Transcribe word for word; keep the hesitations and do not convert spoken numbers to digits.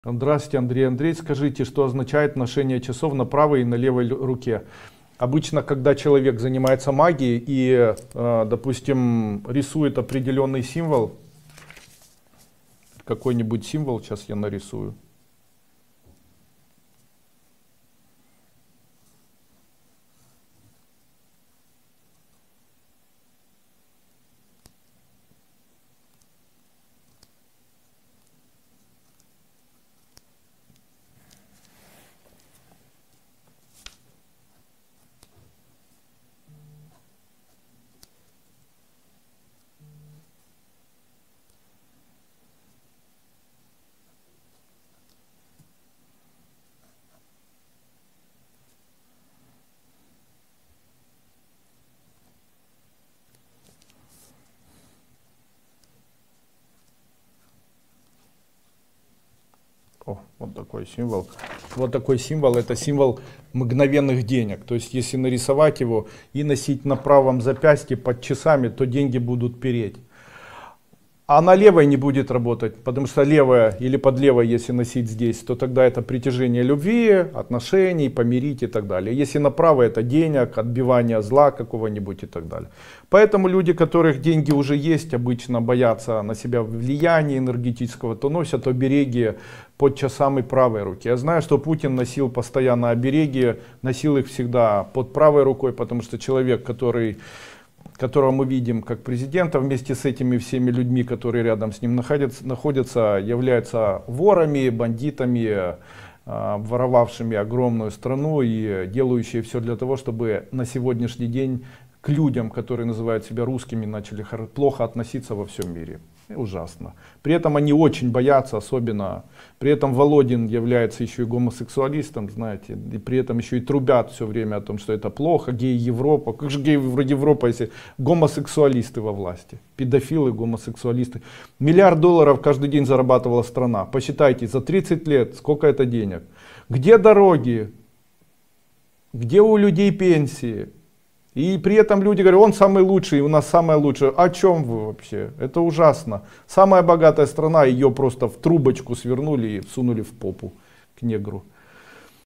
Здравствуйте, Андрей. Андрей, скажите, что означает ношение часов на правой и на левой руке? Обычно, когда человек занимается магией и, допустим, рисует определенный символ, какой-нибудь символ, сейчас я нарисую. О, вот такой символ. Вот такой символ, это символ мгновенных денег. То есть, если нарисовать его и носить на правом запястье под часами, то деньги будут переть. А на левой не будет работать, потому что левая или под левой, если носить здесь, то тогда это притяжение любви, отношений, помирить и так далее. Если на правой, это денег, отбивание зла какого-нибудь и так далее. Поэтому люди, у которых деньги уже есть, обычно боятся на себя влияния энергетического, то носят обереги под часами правой руки. Я знаю, что Путин носил постоянно обереги, носил их всегда под правой рукой, потому что человек, который... которого мы видим как президента, вместе с этими всеми людьми, которые рядом с ним находятся, находятся являются ворами, бандитами, э, воровавшими огромную страну и делающие все для того, чтобы на сегодняшний день к людям, которые называют себя русскими, начали плохо относиться во всем мире. И ужасно. При этом они очень боятся, особенно, при этом Володин является еще и гомосексуалистом, знаете, и при этом еще и трубят все время о том, что это плохо, гей-Европа. Как же гей-Европа, если гомосексуалисты во власти, педофилы, гомосексуалисты. Миллиард долларов каждый день зарабатывала страна. Посчитайте, за тридцать лет сколько это денег. Где дороги? Где у людей пенсии? И при этом люди говорят, он самый лучший, у нас самое лучшее. О чем вы вообще? Это ужасно. Самая богатая страна, ее просто в трубочку свернули и всунули в попу к негру.